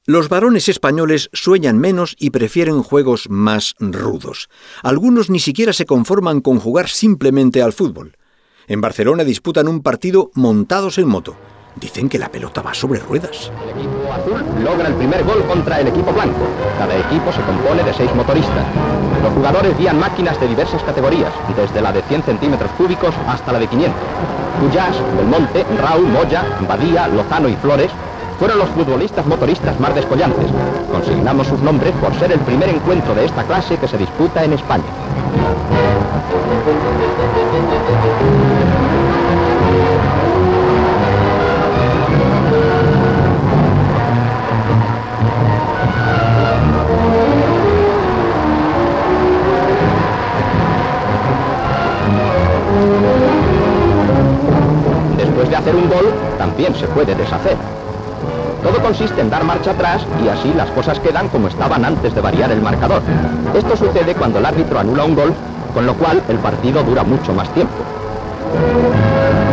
Los varones españoles sueñan menos y prefieren juegos más rudos. Algunos ni siquiera se conforman con jugar simplemente al fútbol. En Barcelona disputan un partido montados en moto. Dicen que la pelota va sobre ruedas. El equipo azul logra el primer gol contra el equipo blanco. Cada equipo se compone de 6 motoristas. Los jugadores guían máquinas de diversas categorías, desde la de 100 centímetros cúbicos hasta la de 500. Pujás, Belmonte, Raúl, Moya, Badía, Lozano y Flores fueron los futbolistas motoristas más descollantes. Consignamos sus nombres por ser el primer encuentro de esta clase que se disputa en España. Después de hacer un gol, también se puede deshacer. Todo consiste en dar marcha atrás y así las cosas quedan como estaban antes de variar el marcador. Esto sucede cuando el árbitro anula un gol, con lo cual el partido dura mucho más tiempo.